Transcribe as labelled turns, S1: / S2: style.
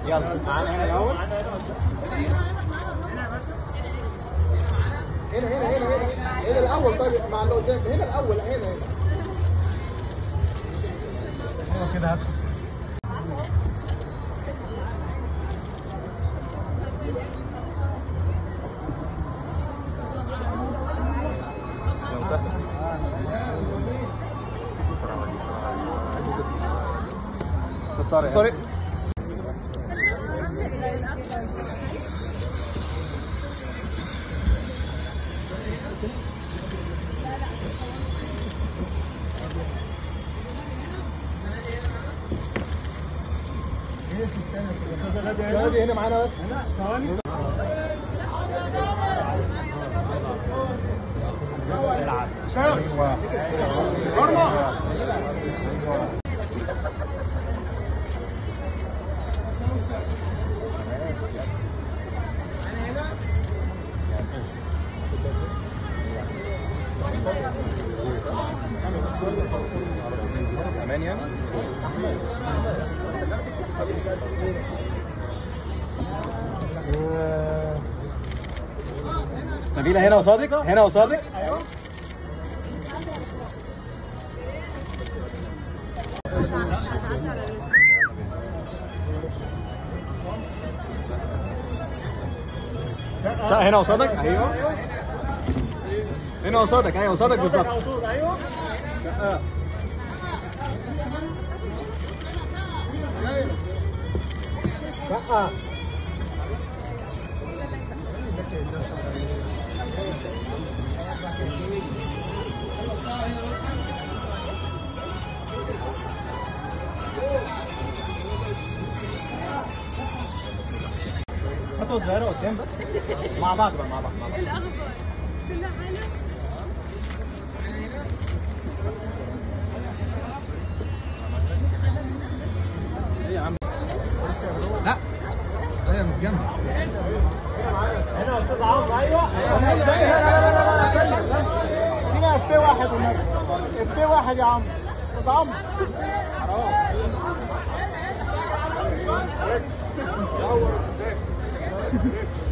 S1: يلا معانا هنا الاول. هنا الاول. طيب مع اللي قدام هنا الاول. هنا كده. سوري. هنا معانا بس. ثواني. نبيلة هنا وصادق. هنا وصادق. ايوه. هنا وصادق. ايوه. هنا وصادق. ايوه وصادق بالظبط. ايوه. لا. خطوة صغيرة قدام بس. مع بعض بقى. مع بعض. الأخبار كلها حلو. ايه يا عم؟ لا هي من الجنب. هنا يا استاذ عمرو. ايوه. هنا افيه واحد والنبي. افيه واحد يا عمرو. استاذ عمرو. حرام.